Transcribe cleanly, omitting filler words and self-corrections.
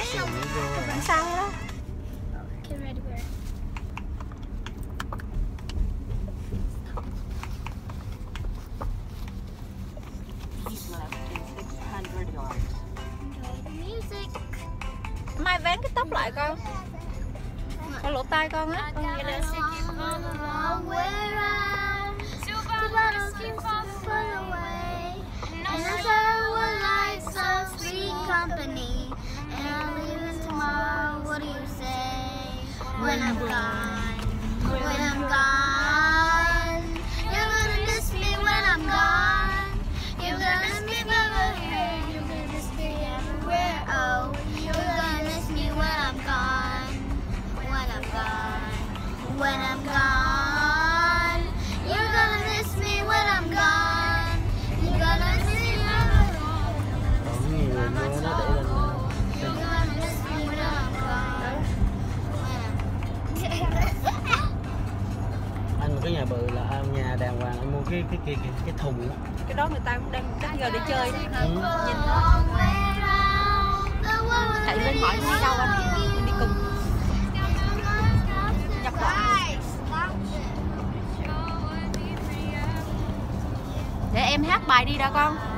Vẫn sao đó. Mai vén cái tóc lại con. Con lỗ tai con á. Con vậy nè. When I'm gone, when I'm gone, you're gonna miss me when I'm gone. You're gonna miss me everywhere, you're gonna miss me everywhere. Oh, you're gonna miss me when I'm gone, when I'm gone, when I'm gone. You're gonna miss me when I'm gone. You're gonna miss me everywhere. You're gonna miss me when I'm gone. Anh một cái nhà bự là nhà đàng hoàng, anh mua cái thùng đó. Cái đó người ta cũng đang chắc giờ để chơi đó. Nhìn đó. Chạy lên hỏi nó đi đâu anh, mình đi cùng. Nhập bọn. Để em hát bài đi đã con.